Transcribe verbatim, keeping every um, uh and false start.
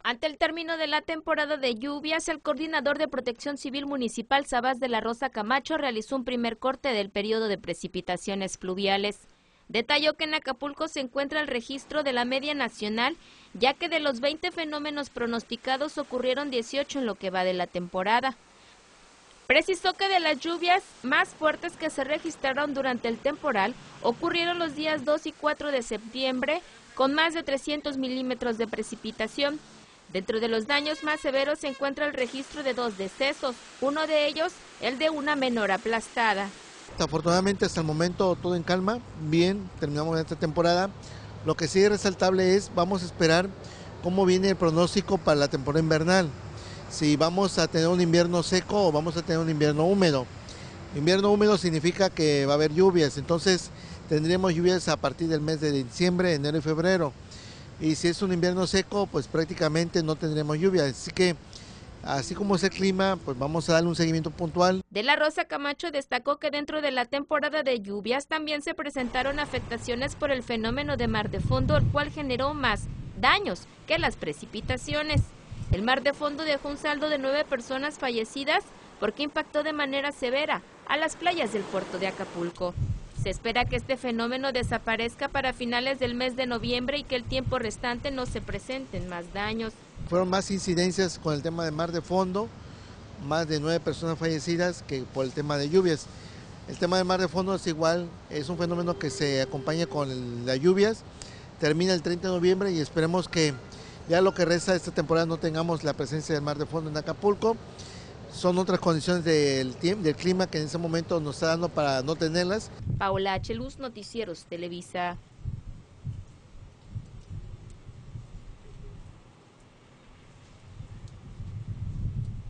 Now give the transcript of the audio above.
Ante el término de la temporada de lluvias, el coordinador de Protección Civil Municipal, Sabás de la Rosa Camacho, realizó un primer corte del periodo de precipitaciones pluviales. Detalló que en Acapulco se encuentra el registro de la media nacional, ya que de los veinte fenómenos pronosticados ocurrieron dieciocho en lo que va de la temporada. Precisó que de las lluvias más fuertes que se registraron durante el temporal, ocurrieron los días dos y cuatro de septiembre, con más de trescientos milímetros de precipitación. Dentro de los daños más severos se encuentra el registro de dos decesos, uno de ellos el de una menor aplastada. Afortunadamente hasta el momento todo en calma, bien, terminamos esta temporada. Lo que sí es resaltable es, vamos a esperar cómo viene el pronóstico para la temporada invernal. Si vamos a tener un invierno seco o vamos a tener un invierno húmedo. Invierno húmedo significa que va a haber lluvias, entonces tendremos lluvias a partir del mes de diciembre, enero y febrero. Y si es un invierno seco, pues prácticamente no tendremos lluvia. Así que, así como es el clima, pues vamos a darle un seguimiento puntual. De la Rosa Camacho destacó que dentro de la temporada de lluvias también se presentaron afectaciones por el fenómeno de mar de fondo, el cual generó más daños que las precipitaciones. El mar de fondo dejó un saldo de nueve personas fallecidas porque impactó de manera severa a las playas del puerto de Acapulco. Se espera que este fenómeno desaparezca para finales del mes de noviembre y que el tiempo restante no se presenten más daños. Fueron más incidencias con el tema de mar de fondo, más de nueve personas fallecidas que por el tema de lluvias. El tema del mar de fondo es igual, es un fenómeno que se acompaña con el, las lluvias, termina el treinta de noviembre y esperemos que ya lo que resta de esta temporada no tengamos la presencia del mar de fondo en Acapulco. Son otras condiciones del, tiempo, del clima que en ese momento nos está dando para no tenerlas. Paola H. Luz, Noticieros Televisa.